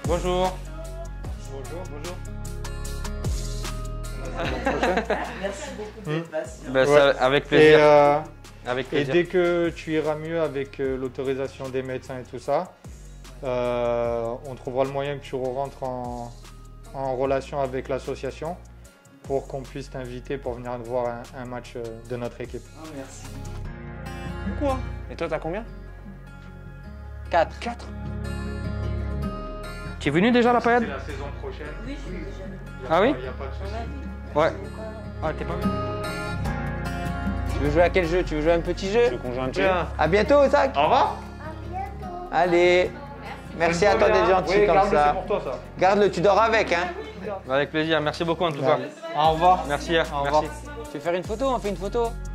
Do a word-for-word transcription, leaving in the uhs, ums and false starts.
Bonjour. Bonjour, bonjour. Merci beaucoup d'être patient. Ben, Ouais. ça, avec Et, plaisir. euh, Avec et plaisir. dès que tu iras mieux avec euh, l'autorisation des médecins et tout ça, euh, on trouvera le moyen que tu rentres en, en relation avec l'association pour qu'on puisse t'inviter pour venir voir un, un match euh, de notre équipe. Oh, merci. Quoi? Et toi, t'as combien? quatre. quatre? Tu es venu déjà à la période? la saison prochaine. Oui, je suis déjà venue. Ah oui? Il n'y a pas de souci. Ouais. Ah, t'es pas venu? Tu veux jouer à quel jeu? Tu veux jouer à un petit jeu? Tu veux qu'on joue à un petit jeu? À bientôt, Zach. Au revoir. Allez. Merci à toi d'être gentil Oui, comme garde-le, ça. c'est pour toi ça. Garde-le, tu dors avec, hein. Avec plaisir. Merci beaucoup en tout cas. Au revoir. Merci. Au revoir. Merci. Tu veux faire une photo? On fait une photo?